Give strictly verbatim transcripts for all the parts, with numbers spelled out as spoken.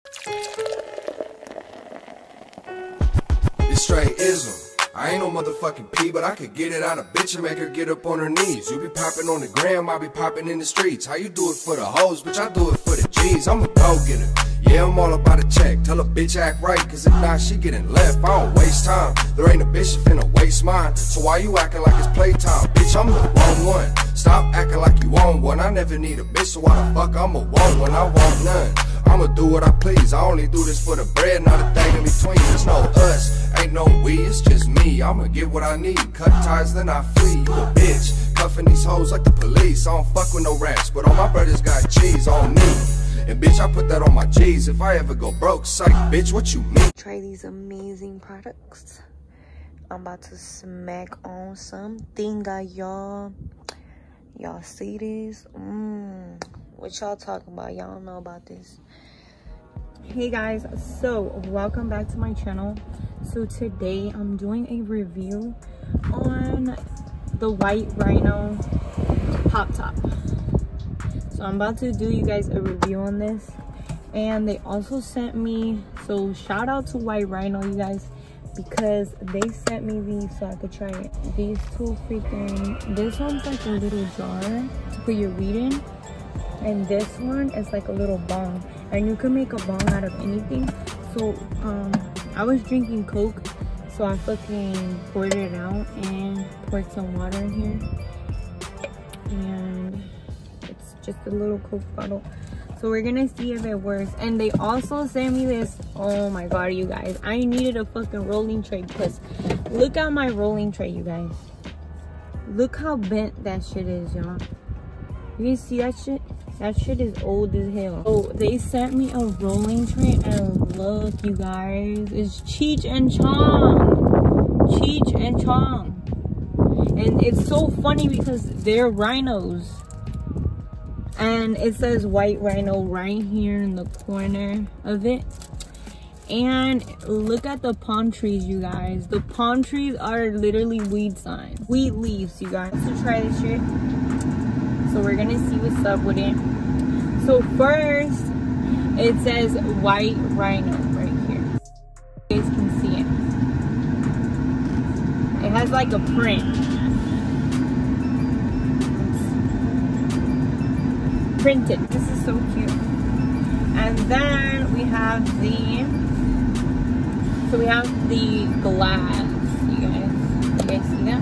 It's straight ism. I ain't no motherfucking P, but I could get it out of bitch and make her get up on her knees. You be popping on the gram, I be popping in the streets. How you do it for the hoes, bitch? I do it for the G's. I'm a go-getter. Yeah, I'm all about a check. Tell a bitch act right, cause if not, she getting left. I don't waste time. There ain't a bitch that finna waste mine. So why you acting like it's playtime? Bitch, I'm the wrong one. Stop acting like you want one. I never need a bitch, so why the fuck I'ma want one? I want none. I'ma do what I please. I only do this for the bread, not a thing in between. There's no us, ain't no we, it's just me. I'ma get what I need. Cut ties, then I flee. You a bitch, cuffing these hoes like the police. I don't fuck with no rats, but all my brothers got cheese on me. And bitch, I put that on my G's. If I ever go broke, psych, bitch, what you mean? Try these amazing products. I'm about to smack on something, y'all. Y'all see this? Mmm. What y'all talking about? Y'all don't know about this. Hey guys, so welcome back to my channel. So today I'm doing a review on the White Rhino pop top. So I'm about to do you guys a review on this, and they also sent me, so shout out to White Rhino, you guys, because they sent me these so I could try it. These two freaking, this one's like a little jar to put your weed in, and this one is like a little bong, and you can make a bong out of anything. So um I was drinking Coke, so I fucking poured it out and poured some water in here, and it's just a little Coke bottle. So we're gonna see if it works. And they also sent me this. Oh my god, you guys, I needed a fucking rolling tray, because look at my rolling tray, you guys. Look how bent that shit is, y'all. You can see that shit? That shit is old as hell. Oh, they sent me a rolling tray, and look, you guys, it's Cheech and Chong. Cheech and Chong. And it's so funny because they're rhinos. And it says White Rhino right here in the corner of it. And look at the palm trees, you guys. The palm trees are literally weed signs. Weed leaves, you guys. So try this shit. So we're gonna see what's up with it. So first, it says White Rhino right here. You guys can see it. It has like a print. It's printed. This is so cute. And then we have the, so we have the glass, you guys. You guys see that?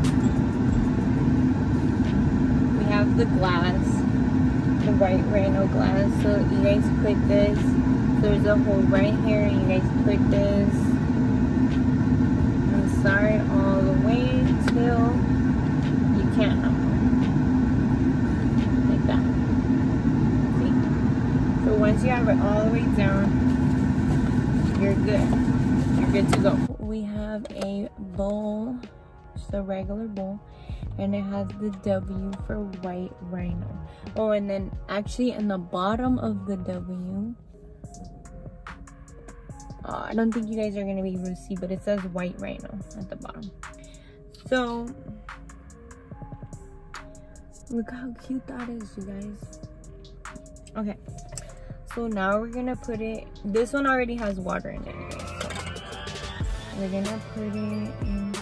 We have the glass. The White Rhino glass. So you guys put this, there's a hole right here, and you guys put this inside all the way till you can't no more. Like that. See? So once you have it all the way down, you're good. You're good to go. We have a bowl, just a regular bowl, and it has the W for White Rhino. Oh, and then actually in the bottom of the W, uh, I don't think you guys are gonna be able to see, but it says White Rhino at the bottom. So look how cute that is, you guys. Okay, so now we're gonna put it, this one already has water in it, you guys, so we're gonna put it in.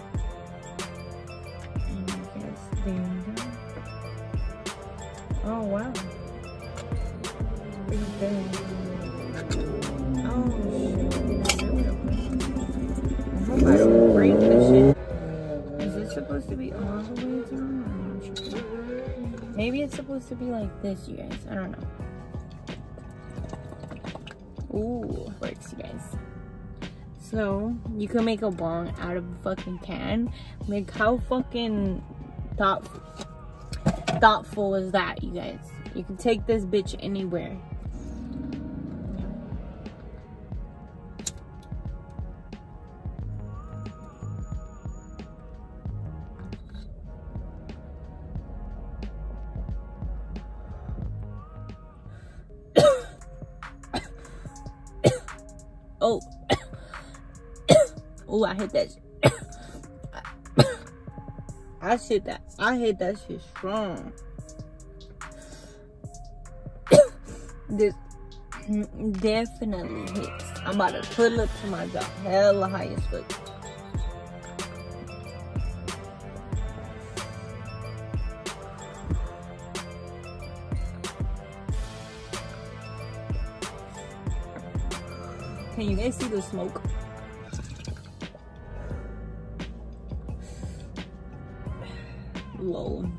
Oh wow, pretty good. Oh shit, I hope I don't break this shit. Is it supposed to be all the way down? I'm not sure. Maybe it's supposed to be like this, you guys. I don't know. Ooh, works, you guys. So you can make a bong out of a fucking can. Like, how fucking thoughtful thoughtful is that, you guys? You can take this bitch anywhere. Oh. Oh, I hit that shit. I hit that. I hit that shit strong. This Definitely hits. I'm about to put it up to my jaw. Hella high as fuck. Can you guys see the smoke? Lol.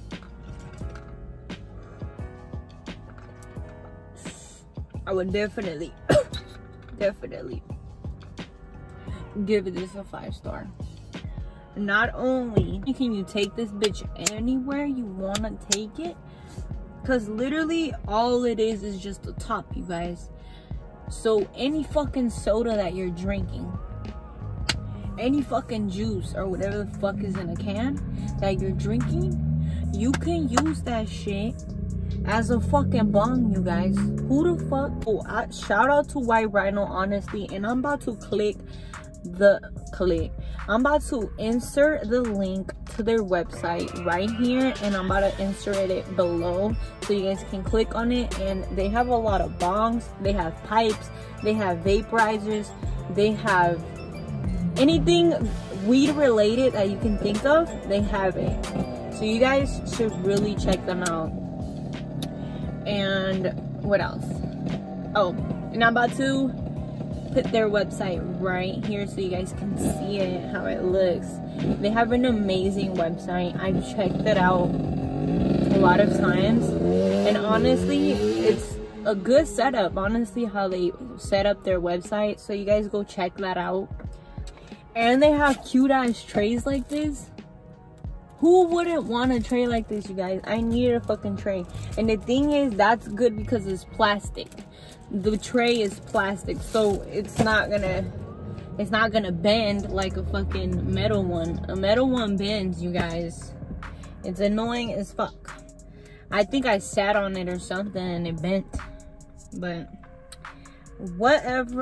I would definitely, definitely give this a five star. Not only can you take this bitch anywhere you want to take it, because literally all it is is just the top, you guys. So any fucking soda that you're drinking, any fucking juice or whatever the fuck is in a can that you're drinking, you can use that shit as a fucking bong, you guys. Who the fuck? Oh, I, shout out to White Rhino, honestly. And I'm about to click the click. I'm about to insert the link to their website right here, and I'm about to insert it below so you guys can click on it. And they have a lot of bongs, they have pipes, they have vaporizers, they have anything weed related that you can think of, they have it. So you guys should really check them out. And what else? Oh, and I'm about to put their website right here so you guys can see it, how it looks. They have an amazing website. I've checked it out a lot of times, and honestly, it's a good setup, honestly, how they set up their website. So you guys go check that out. And they have cute ass trays like this. Who wouldn't want a tray like this, you guys? I needed a fucking tray. And the thing is, that's good because it's plastic. The tray is plastic, so it's not gonna it's not gonna bend like a fucking metal one. A metal one bends, you guys. It's annoying as fuck. I think I sat on it or something and it bent. But whatever.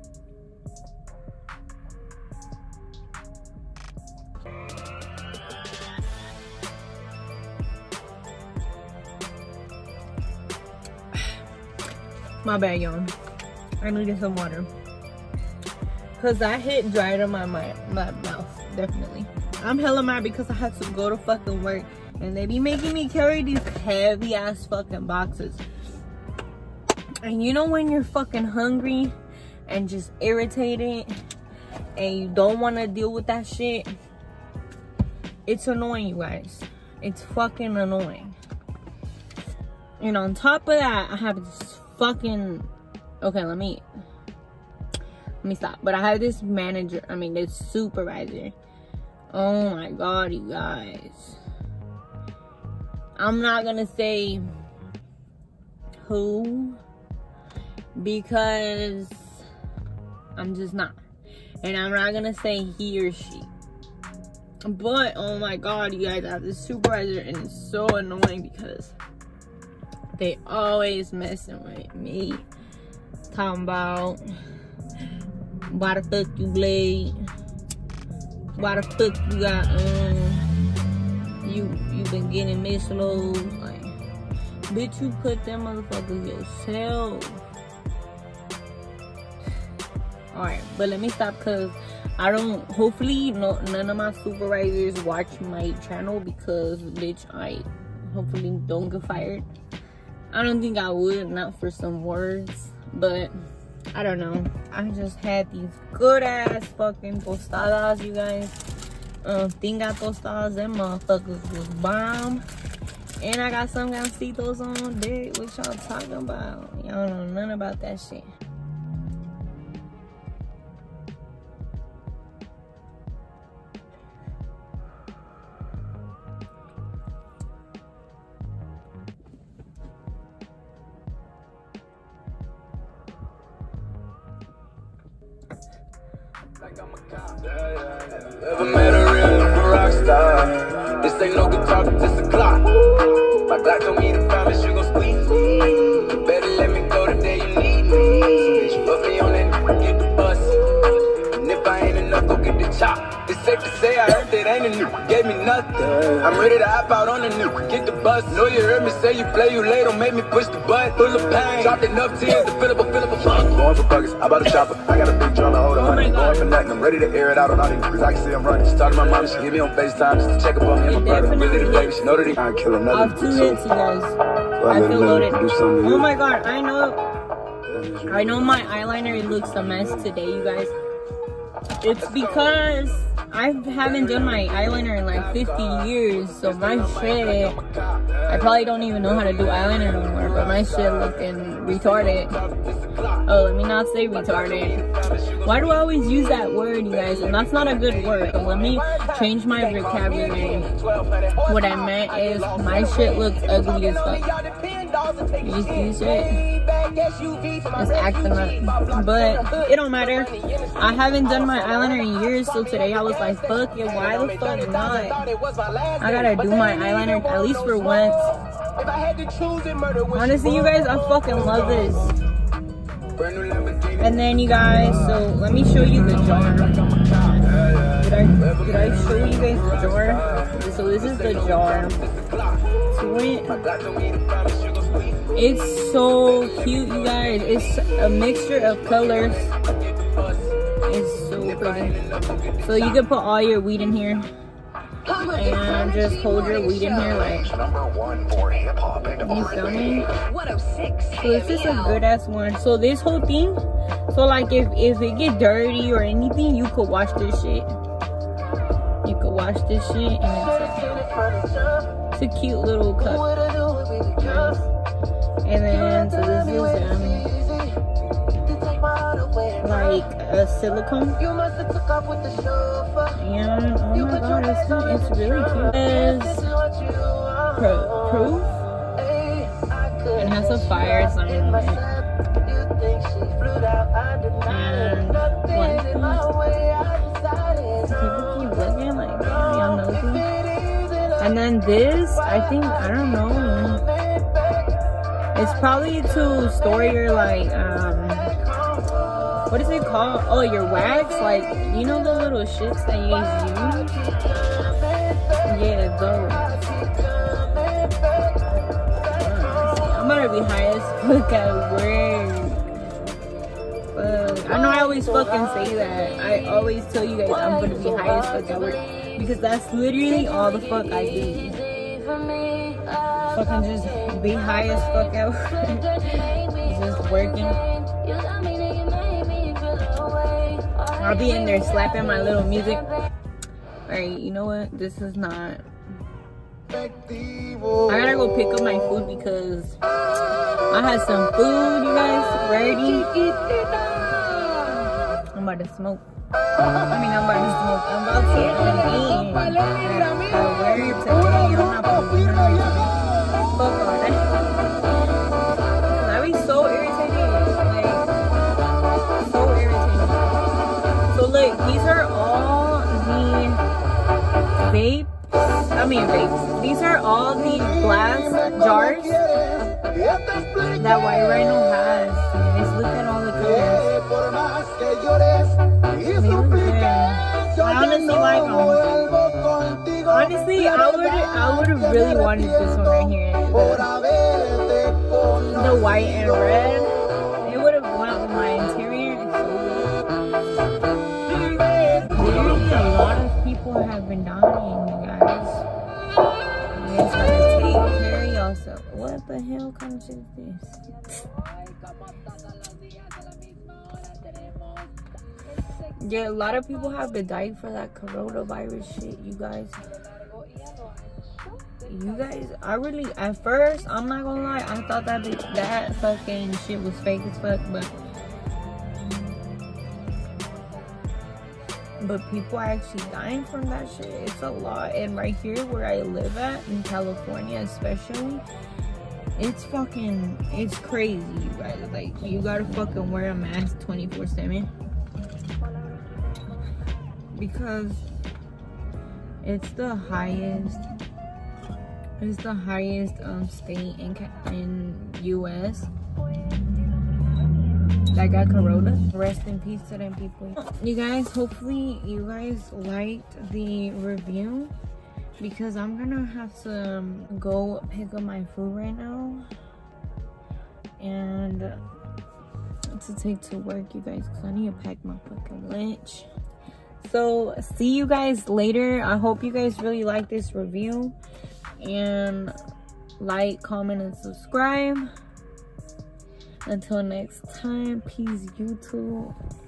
My bad, y'all. I needed some water. Cause that hit dried on my, my my mouth, definitely. I'm hella mad because I had to go to fucking work and they be making me carry these heavy ass fucking boxes. And you know when you're fucking hungry and just irritated and you don't want to deal with that shit? It's annoying, you guys. It's fucking annoying. And on top of that, I have this fucking okay let me let me stop but I have this manager, I mean this supervisor. Oh my god, you guys, I'm not gonna say who because I'm just not, and I'm not gonna say he or she, but oh my god, you guys, I have this supervisor and it's so annoying because they always messing with me. Talking about why the fuck you late? Why the fuck you got um you you been getting misloads? Like, bitch, you put them motherfuckers yourself. Alright, but let me stop because I don't hopefully no none of my supervisors watch my channel because bitch I hopefully don't get fired. I don't think I would, not for some words, but I don't know. I just had these good ass fucking tostadas, you guys. Uh, Tinga tostadas, them motherfuckers was bomb. And I got some gancitos on deck. What y'all talking about? Y'all know nothing about that shit. Never met a real rock star. This ain't no guitar, this a clock. My Glock told me to promise you gon' squeeze me. Better let me go the day you need me. So bitch, put me on that, get the bus. And if I ain't enough, go get the chop. It's safe to say I heard that ain't a new, gave me nothing. I'm ready to hop out on the new, get the bus. Know you heard me say you play, you late, don't make me push the button. Full of pain, dropped enough tears to fill up a fill up a fuck. Going for buggers, I bought a chopper. I got a big drum to hold a honey. Going for nothing, I'm ready to air it out on all these niggas. I can see I'm running. She talked to my mom, she hit me on FaceTime just to check up on me and my brother. Really the baby, she know that he can't kill another. I have two hits, you guys. So I, I feel loaded. Oh Oh my god, I know. I know my eyeliner looks a mess today, you guys. It's because I haven't done my eyeliner in like fifty years, so my shit, I probably don't even know how to do eyeliner no more, but my shit looking retarded. Oh, let me not say retarded. Why do I always use that word, you guys? And that's not a good word. Let me change my vocabulary. What I meant is my shit looks ugly as fuck. You see shit? It's acting up. But it don't matter. I haven't done my eyeliner in years, so today I was like, fuck it, why the fuck not? I gotta do my eyeliner at least for once. Honestly, you guys, I fucking love this. And then you guys, so let me show you the jar. Did I, did I show you guys the jar? So this is the jar. So it, it's so cute, you guys. It's a mixture of colors. It's so pretty. So you can put all your weed in here. And just hold your weed in here like, you feel me? So this is a good ass one. So this whole thing, so like if, if it get dirty or anything, you could wash this shit. You could wash this shit and it's a, it's a cute little cup. And then, so this is um, like a silicone. And oh my god, it's, it's really cute. It's pro proof. It has a fire sign on it. And one people keep looking like y'all nosy. And then this, I think, I don't know. It's probably to store your like um what is it called? Oh, your wax, like you know the little shits that you use? Yeah, those. I'm gonna be high as fuck at work. Fuck. I know I always fucking say that. I always tell you guys I'm gonna be high as fuck at work because that's literally all the fuck I do. Fucking just be high as fuck at work. Just working. I'll be in there slapping my little music. Alright, you know what? This is not. I gotta go pick up my food because I had some food, you guys, ready. I'm about to smoke. I mean, I'm about to smoke. I'm about to eat. I wear it today. I'm not gonna be hungry. Fuck all that. I be so irritated. Like, so irritated. So look, these are all the vapes. I mean vapes. These are all the glass jars that White Rhino has. Just look at all the colors. They look good. I honestly like them. Honestly, I would I would have really wanted this one right here. The, the white and red. It would have went with my interior. It's so good. Literally, a lot of people have been dying, you guys. I just gotta take care of yourself. What the hell kind of shit is this? Yeah, a lot of people have been dying for that coronavirus shit, you guys. You guys, I really, at first, I'm not gonna lie, I thought that that fucking shit was fake as fuck, but but people are actually dying from that shit. It's a lot. And right here where I live at, in California especially, it's fucking, it's crazy, you guys. Like, you gotta fucking wear a mask twenty-four seven. Because it's the highest, it's the highest um state in in U S that got corona. Rest in peace to them people. You guys, hopefully you guys liked the review, because I'm gonna have to um, go pick up my food right now and to take to work, you guys, because I need to pack my fucking lunch. So see you guys later. I hope you guys really like this review, and like, comment, and subscribe. Until next time, peace, YouTube.